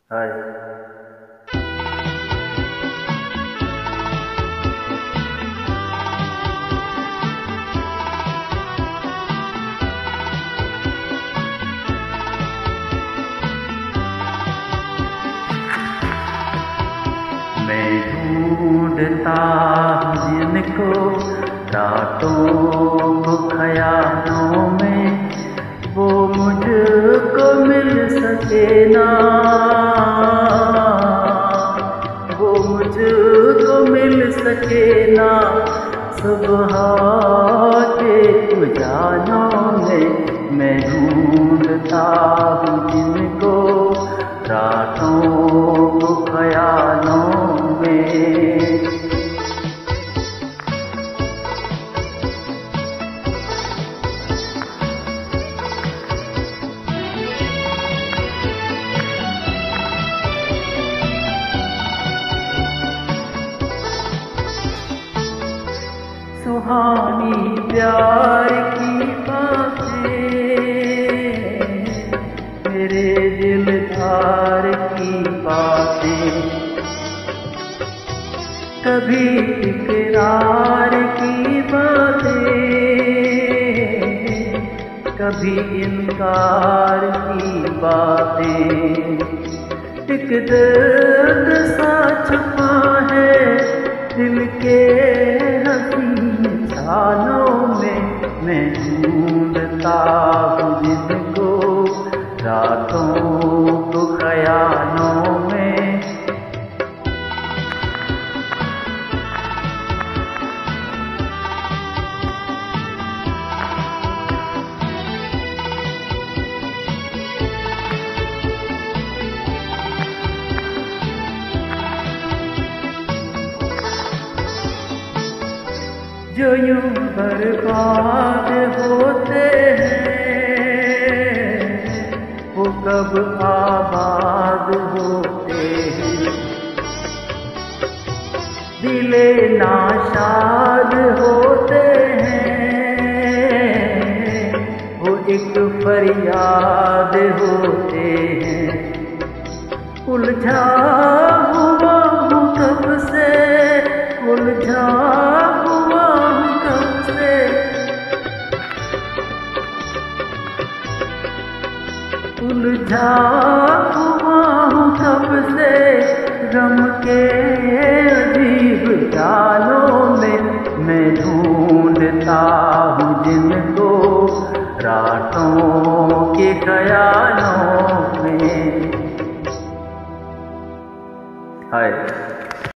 हाय। मैं ढूंढता हूँ जिनको रातों को ख्यालों में, वो मुझको मिल सके ना, वो मुझको मिल सके ना। सुबह के उजालों में मैं ढूंढता हूँ जिनको रातों को ख्यालों में। सुहानी प्यार की बातें, मेरे दिलदार की बातें, कभी इकरार की बातें, कभी इनकार की बातें। एक दर्द सा छुपा है दिल के हसीन ख्यालों में, मैं ढूंढता हूँ जिनको रातों को ख्यालों में। जो यूं बर्बाद होते हैं, वो कब आबाद होते हैं। दिले नाशाद होते हैं, वो एक फरियाद होते हैं। उलझा हुआ हूँ कब से, उलझा हुआ हूँ कब से, उलझा हुआ हूँ कब से। गम के अजीब जालों में मैं ढूंढता हूँ जिनको रातों के ख्यालों में। हाय।